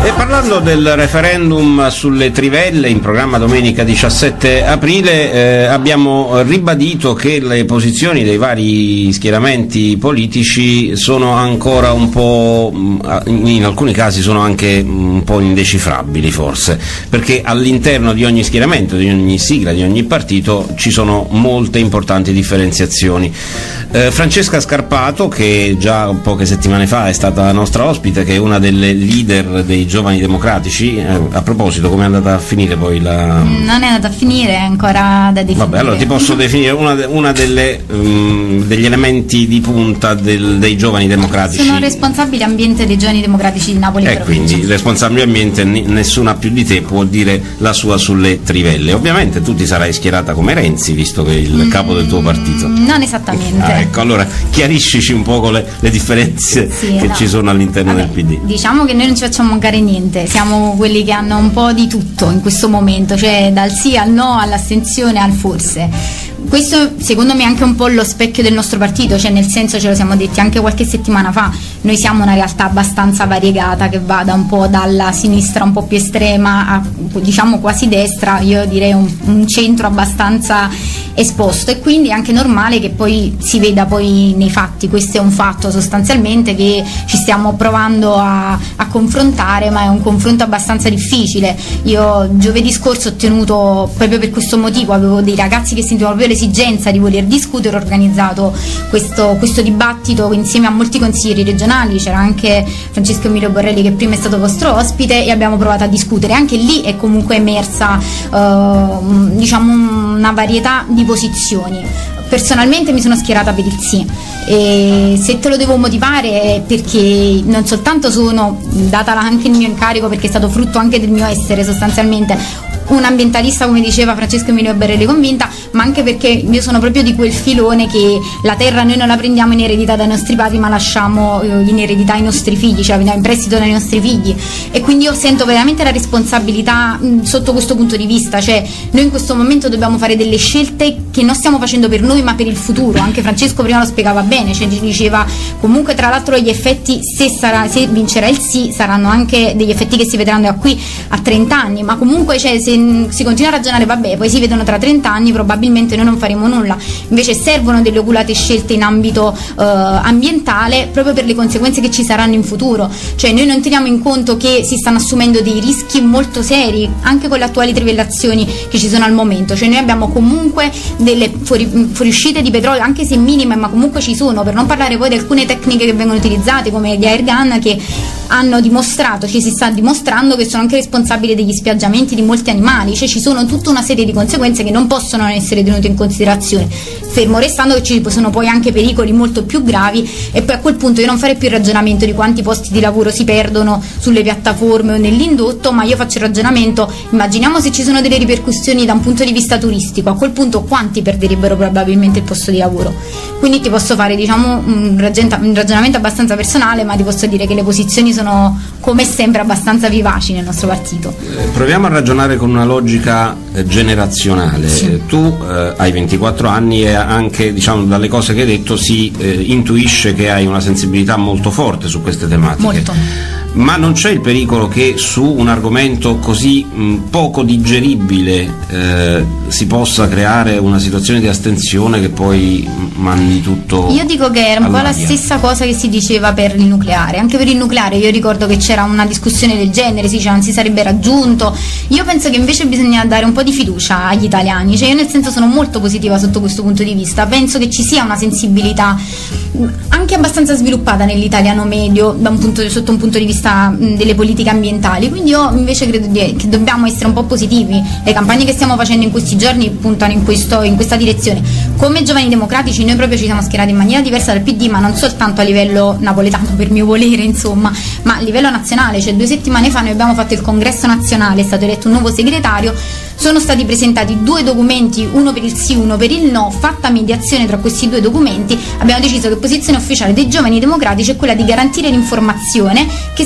E parlando del referendum sulle trivelle in programma domenica 17 aprile, abbiamo ribadito che le posizioni dei vari schieramenti politici sono ancora un po', in alcuni casi sono anche un po' indecifrabili forse, perché all'interno di ogni schieramento, di ogni sigla, di ogni partito ci sono molte importanti differenziazioni. Francesca Scarpato, che già poche settimane fa è stata nostra ospite, che è una delle leader dei Giovani Democratici, a proposito, come è andata a finire poi la... Non è andata a finire, è ancora da definire. Vabbè, allora ti posso definire una degli elementi di punta dei Giovani Democratici. Sono responsabile ambiente dei Giovani Democratici di Napoli. E quindi responsabile ambiente, nessuna più di te può dire la sua sulle trivelle. Ovviamente tu ti sarai schierata come Renzi, visto che è il capo del tuo partito. Non esattamente. Ecco, allora chiariscici un po' le differenze che ci sono all'interno del PD. Diciamo che noi non ci facciamo mancare niente, siamo quelli che hanno un po' di tutto in questo momento, cioè dal sì al no, all'astensione al forse. Questo secondo me è anche un po' lo specchio del nostro partito, cioè nel senso, ce lo siamo detti anche qualche settimana fa, noi siamo una realtà abbastanza variegata che va da un po' dalla sinistra un po' più estrema a diciamo quasi destra, io direi un centro abbastanza esposto, e quindi è anche normale che poi si veda poi nei fatti. Questo è un fatto sostanzialmente che ci stiamo provando a confrontare, ma è un confronto abbastanza difficile. Io giovedì scorso ho tenuto, proprio per questo motivo, avevo dei ragazzi che sentivano proprio l'esigenza di voler discutere, ho organizzato questo dibattito insieme a molti consiglieri regionali, c'era anche Francesco Emilio Borrelli che prima è stato vostro ospite, e abbiamo provato a discutere. Anche lì è comunque emersa diciamo una varietà di posizioni. Personalmente mi sono schierata per il sì, e se te lo devo motivare è perché non soltanto sono, data anche il mio incarico, perché è stato frutto anche del mio essere sostanzialmente un ambientalista, come diceva Francesco Emilio Borrelli, convinta, ma anche perché io sono proprio di quel filone che la terra noi non la prendiamo in eredità dai nostri padri, ma lasciamo in eredità ai nostri figli, ce la prendiamo in prestito dai nostri figli, e quindi io sento veramente la responsabilità sotto questo punto di vista. Cioè noi in questo momento dobbiamo fare delle scelte che non stiamo facendo per noi ma per il futuro. Anche Francesco prima lo spiegava bene, cioè diceva comunque, tra l'altro, gli effetti, se vincerà il sì, saranno anche degli effetti che si vedranno da qui a 30 anni, ma comunque cioè, se si continua a ragionare, vabbè, poi si vedono tra 30 anni, probabilmente noi non faremo nulla. Invece servono delle oculate scelte in ambito ambientale, proprio per le conseguenze che ci saranno in futuro. Cioè noi non teniamo in conto che si stanno assumendo dei rischi molto seri anche con le attuali trivellazioni che ci sono al momento. Cioè noi abbiamo comunque delle fuoriuscite di petrolio, anche se minime, ma comunque ci sono, per non parlare poi di alcune tecniche che vengono utilizzate come gli air gun, che hanno dimostrato, ci si sta dimostrando che sono anche responsabili degli spiaggiamenti di molti animali. Cioè ci sono tutta una serie di conseguenze che non possono non essere tenute in considerazione, fermo restando che ci sono poi anche pericoli molto più gravi. E poi a quel punto io non farei più il ragionamento di quanti posti di lavoro si perdono sulle piattaforme o nell'indotto, ma io faccio il ragionamento, immaginiamo se ci sono delle ripercussioni da un punto di vista turistico, a quel punto quanti perderebbero probabilmente il posto di lavoro. Quindi ti posso fare diciamo un ragionamento abbastanza personale, ma ti posso dire che le posizioni sono come sempre abbastanza vivaci nel nostro partito. Proviamo a ragionare con una logica generazionale. Sì. Tu hai 24 anni e anche diciamo dalle cose che hai detto si intuisce che hai una sensibilità molto forte su queste tematiche. Molto. Ma non c'è il pericolo che su un argomento così poco digeribile si possa creare una situazione di astensione che poi mandi tutto? Io dico che era un po' la stessa cosa che si diceva per il nucleare. Anche per il nucleare io ricordo che c'era una discussione del genere, si diceva non si sarebbe raggiunto. Io penso che invece bisogna dare un po' di fiducia agli italiani, cioè io nel senso sono molto positiva sotto questo punto di vista. Penso che ci sia una sensibilità anche abbastanza sviluppata nell'italiano medio sotto un punto di vista delle politiche ambientali, quindi io invece credo che dobbiamo essere un po' positivi. Le campagne che stiamo facendo in questi giorni puntano in questa direzione. Come Giovani Democratici noi proprio ci siamo schierati in maniera diversa dal PD, ma non soltanto a livello napoletano, per mio volere insomma, ma a livello nazionale. Cioè 2 settimane fa noi abbiamo fatto il congresso nazionale, è stato eletto un nuovo segretario, sono stati presentati 2 documenti, uno per il sì, uno per il no. Fatta mediazione tra questi 2 documenti abbiamo deciso che posizione ufficiale dei Giovani Democratici è quella di garantire l'informazione, che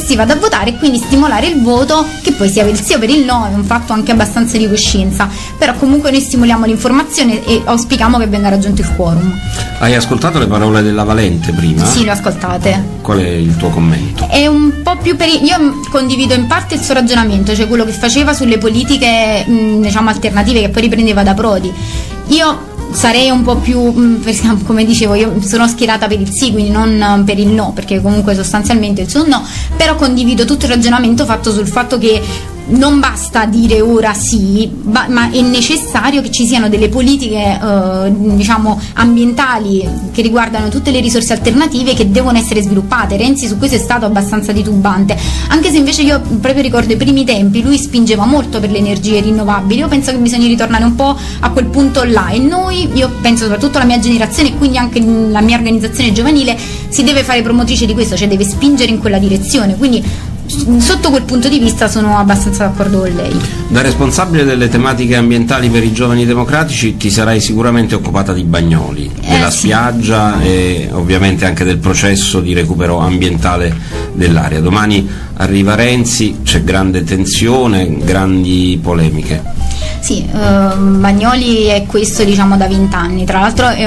si vada a votare e quindi stimolare il voto, che poi sia per il sì o per il no è un fatto anche abbastanza di coscienza, però comunque noi stimoliamo l'informazione e auspichiamo che venga raggiunto il quorum. Hai ascoltato le parole della Valente prima? Sì, le ho ascoltate. Qual è il tuo commento? È un po' più io condivido in parte il suo ragionamento, cioè quello che faceva sulle politiche diciamo alternative, che poi riprendeva da Prodi. Io sarei un po' più, come dicevo, io sono schierata per il sì, quindi non per il no, perché comunque sostanzialmente il suo no, però condivido tutto il ragionamento fatto sul fatto che non basta dire ora sì, ma è necessario che ci siano delle politiche diciamo ambientali che riguardano tutte le risorse alternative che devono essere sviluppate. Renzi su questo è stato abbastanza titubante, anche se invece io proprio ricordo i primi tempi, lui spingeva molto per le energie rinnovabili. Io penso che bisogna ritornare un po' a quel punto là, e io penso soprattutto la mia generazione e quindi anche la mia organizzazione giovanile si deve fare promotrice di questo, cioè deve spingere in quella direzione, quindi sotto quel punto di vista sono abbastanza d'accordo con lei. Da responsabile delle tematiche ambientali per i Giovani Democratici ti sarai sicuramente occupata di Bagnoli, della spiaggia e ovviamente anche del processo di recupero ambientale dell'area. Domani arriva Renzi, c'è grande tensione, grandi polemiche. Sì, Bagnoli è questo diciamo da 20 anni, tra l'altro è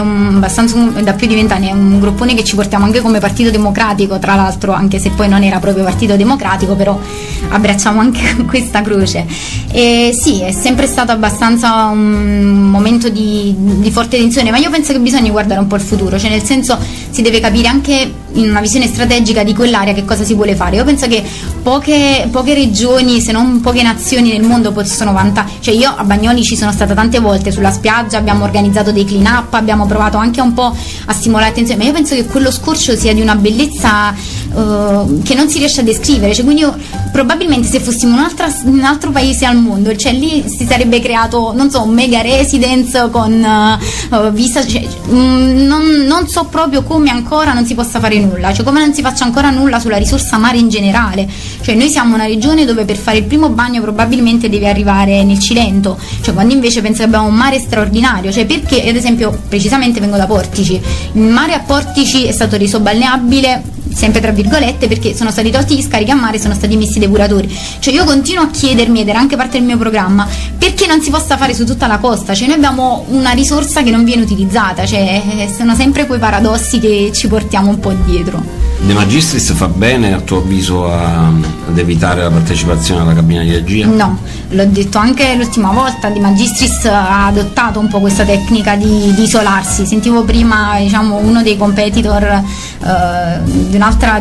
da più di 20 anni, è un gruppone che ci portiamo anche come Partito Democratico, tra l'altro, anche se poi non era proprio Partito Democratico, però abbracciamo anche questa croce. E sì, è sempre stato abbastanza un momento di forte tensione, ma io penso che bisogna guardare un po' il futuro, cioè nel senso si deve capire anche in una visione strategica di quell'area che cosa si vuole fare. Io penso che poche regioni, se non poche nazioni nel mondo possono vantare, cioè io a Bagnoli ci sono stata tante volte sulla spiaggia, abbiamo organizzato dei clean up, abbiamo provato anche un po' a stimolare l'attenzione, ma io penso che quello scorcio sia di una bellezza che non si riesce a descrivere, cioè quindi probabilmente se fossimo un altro paese al mondo, cioè lì si sarebbe creato, non so, un mega residence con vista, cioè, non so proprio come ancora non si possa fare nulla, cioè come non si faccia ancora nulla sulla risorsa mare in generale. Cioè noi siamo una regione dove per fare il primo bagno probabilmente devi arrivare nel Cilento, cioè quando invece penso che abbiamo un mare straordinario, cioè perché ad esempio precisamente vengo da Portici, il mare a Portici è stato reso balneabile sempre tra virgolette perché sono stati tolti gli scarichi a mare, sono stati messi depuratori. Cioè io continuo a chiedermi, ed era anche parte del mio programma, perché non si possa fare su tutta la costa. Cioè noi abbiamo una risorsa che non viene utilizzata, cioè sono sempre quei paradossi che ci portiamo un po' dietro. De Magistris fa bene a tuo avviso ad evitare la partecipazione alla cabina di regia? No, l'ho detto anche l'ultima volta, De Magistris ha adottato un po' questa tecnica di isolarsi. Sentivo prima diciamo uno dei competitor di un'altra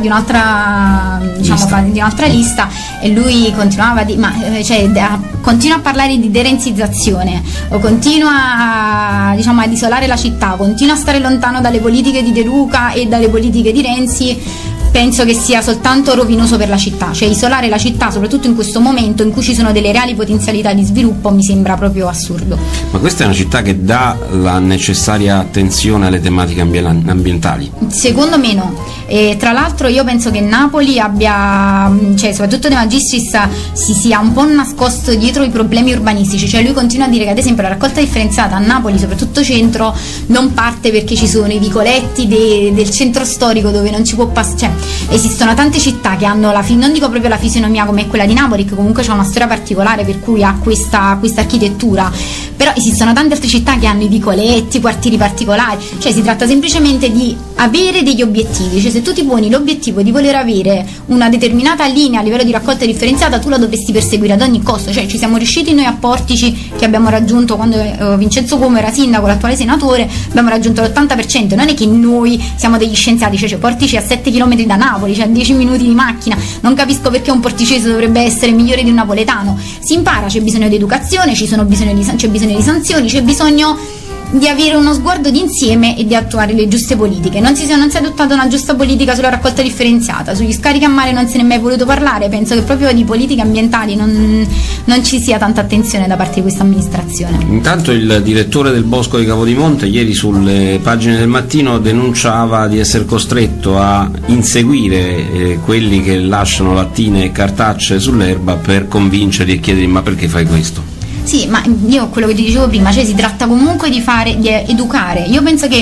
lista e lui continuava continua a parlare di derenzizzazione, continua ad isolare la città, continua a stare lontano dalle politiche di De Luca e dalle politiche di Renzi. Penso che sia soltanto rovinoso per la città, cioè isolare la città soprattutto in questo momento in cui ci sono delle reali potenzialità di sviluppo mi sembra proprio assurdo. Ma questa è una città che dà la necessaria attenzione alle tematiche ambientali? Secondo me no, e tra l'altro io penso che Napoli abbia, cioè soprattutto De Magistris si sia un po' nascosto dietro i problemi urbanistici, cioè lui continua a dire che ad esempio la raccolta differenziata a Napoli, soprattutto centro, non parte perché ci sono i vicoletti del centro storico dove non ci può passare, cioè esistono tante città che hanno non dico proprio la fisionomia come quella di Napoli, che comunque c'è una storia particolare per cui ha questa architettura, però esistono tante altre città che hanno i vicoletti, quartieri particolari, cioè si tratta semplicemente di avere degli obiettivi, cioè se tu ti poni l'obiettivo di voler avere una determinata linea a livello di raccolta differenziata tu la dovresti perseguire ad ogni costo, cioè ci siamo riusciti noi a Portici che abbiamo raggiunto quando Vincenzo Cuomo era sindaco, l'attuale senatore, abbiamo raggiunto l'80%, non è che noi siamo degli scienziati, cioè Portici a 7 km da Napoli, cioè a 10 minuti di macchina, non capisco perché un porticese dovrebbe essere migliore di un napoletano. Si impara, c'è bisogno di educazione, c'è bisogno di sanzioni, c'è bisogno di avere uno sguardo d'insieme e di attuare le giuste politiche. Non si è adottata una giusta politica sulla raccolta differenziata, sugli scarichi a mare non se ne è mai voluto parlare, penso che proprio di politiche ambientali non ci sia tanta attenzione da parte di questa amministrazione. Intanto il direttore del Bosco di Capodimonte ieri sulle pagine del Mattino denunciava di essere costretto a inseguire quelli che lasciano lattine e cartacce sull'erba per convincerli e chiedergli ma perché fai questo? Sì, ma io quello che ti dicevo prima, cioè si tratta comunque di educare. Io penso che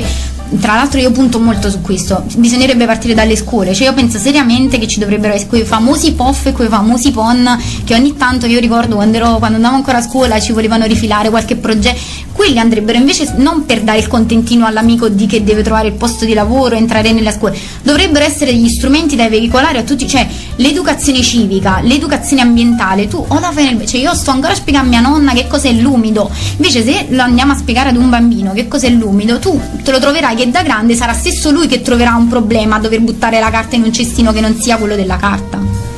tra l'altro io punto molto su questo, bisognerebbe partire dalle scuole, cioè io penso seriamente che ci dovrebbero essere quei famosi POF e quei famosi PON che ogni tanto, io ricordo quando andavo ancora a scuola ci volevano rifilare qualche progetto, quelli andrebbero invece non per dare il contentino all'amico di che deve trovare il posto di lavoro, entrare nella scuola, dovrebbero essere degli strumenti da veicolare a tutti, cioè l'educazione civica, l'educazione ambientale, tu o la fai cioè io sto ancora a spiegare a mia nonna che cos'è l'umido, invece se lo andiamo a spiegare ad un bambino che cos'è l'umido, tu te lo troverai che da grande sarà stesso lui che troverà un problema a dover buttare la carta in un cestino che non sia quello della carta.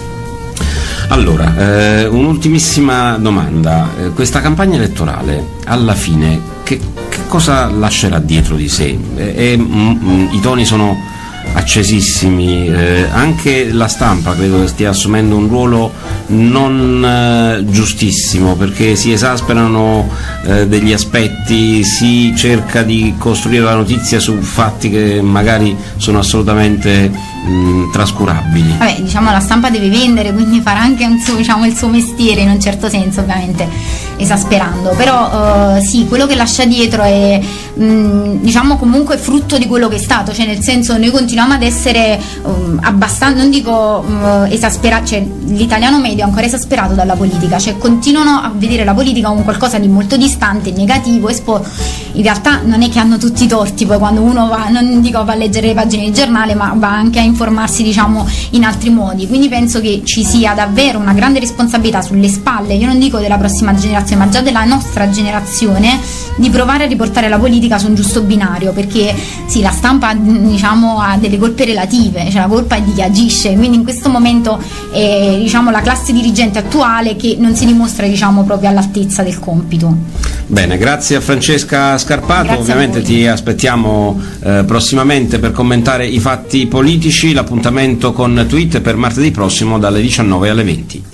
Allora, un'ultimissima domanda, questa campagna elettorale alla fine che cosa lascerà dietro di sé? I toni sono accesissimi, anche la stampa credo che stia assumendo un ruolo non giustissimo, perché si esasperano degli aspetti, si cerca di costruire la notizia su fatti che magari sono assolutamente trascurabili. Vabbè, diciamo la stampa deve vendere, quindi farà anche il suo mestiere in un certo senso, ovviamente esasperando, però sì, quello che lascia dietro è diciamo comunque frutto di quello che è stato, cioè nel senso noi continuiamo ad essere abbastanza, non dico esasperati, cioè l'italiano medio è ancora esasperato dalla politica, cioè continuano a vedere la politica come qualcosa di molto distante, negativo, in realtà non è che hanno tutti i torti, poi quando uno va, non dico va a leggere le pagine di giornale, ma va anche a informarsi diciamo in altri modi, quindi penso che ci sia davvero una grande responsabilità sulle spalle, io non dico della prossima generazione ma già della nostra generazione, di provare a riportare la politica su un giusto binario, perché sì, la stampa diciamo ha delle colpe relative, cioè la colpa è di chi agisce, quindi in questo momento è diciamo la classe dirigente attuale che non si dimostra diciamo proprio all'altezza del compito. Bene, grazie a Francesca Scarpato, grazie, ovviamente ti aspettiamo prossimamente per commentare i fatti politici, l'appuntamento con Tweet per martedì prossimo dalle 19 alle 20.